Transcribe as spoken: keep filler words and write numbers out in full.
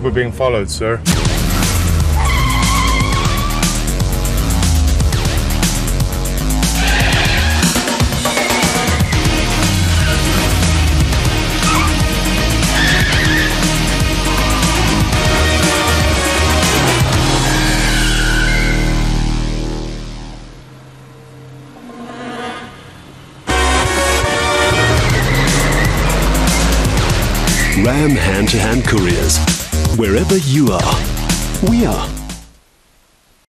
we're being followed, sir. Ram hand-to-hand couriers. Wherever you are, we are.